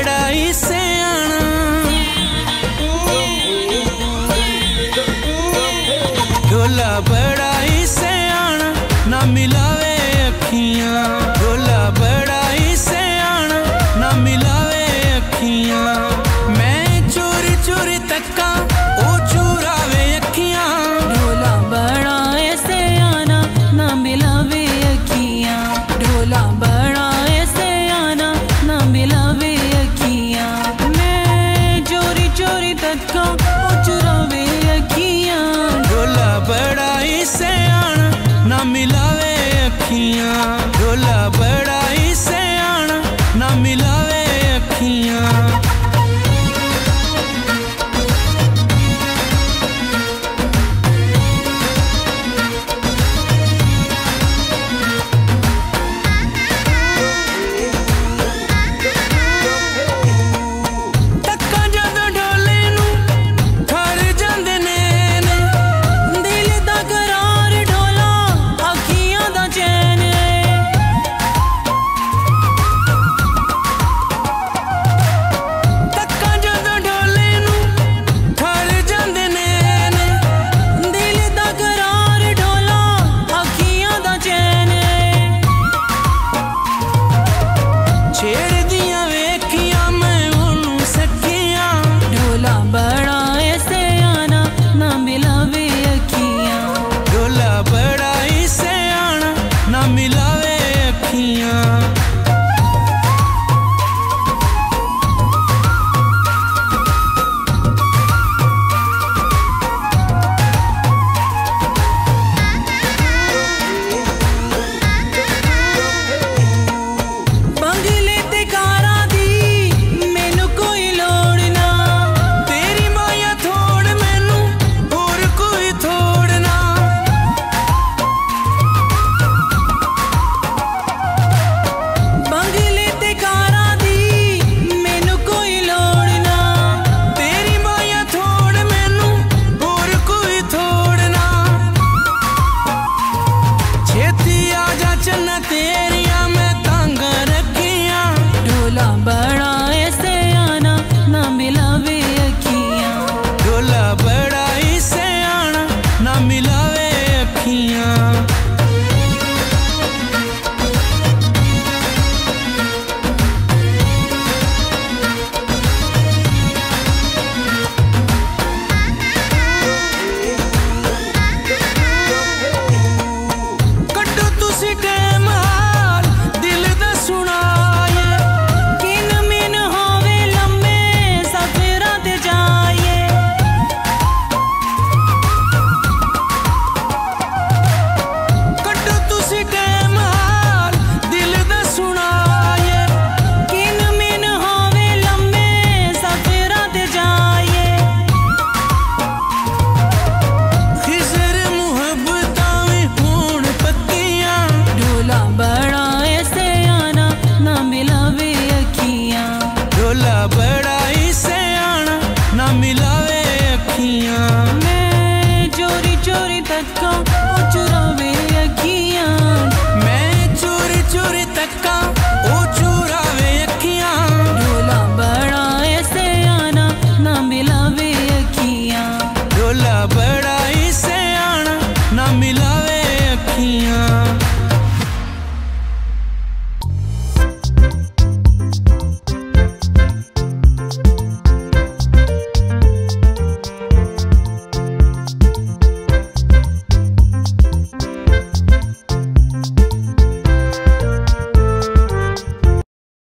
बड़ा ही सियाना, ढोला बड़ा ही सियाना, ना मिलावे अखियां। ढोला बड़ा ही सियाना, ना मिलावे अखियां। मैं चोरी चोरी तक्का, ओ चुरावे अखियां। ढोला बड़ा है सियाना, ना मिलावे अखियां। ढोला बड़ा है सियाना, ना मिलावे अखियां। मैं चोरी चोरी तक्का, ओ चुरावे अखियां। ढोला बड़ा ही सियाना, ना मिलावे अखियां। ढोला बड़ा ही सियाना, ना मिलावे अखियां। बड़ा है सियाना, ना मिलावे अखियां। ढोला बड़ा ही सियाना, ना मिलावे अखियां। बड़ा है सियाना, ना मिलावे अखियां। ढोला बड़ा ही सियाना, ना मिलावे अखियां। बड़ा है सियाना, ना मिलावे अखियां। ढोला बड़ा ही सियाना, ना मिलावे अखियां। मैं चोरी चोरी तक्का,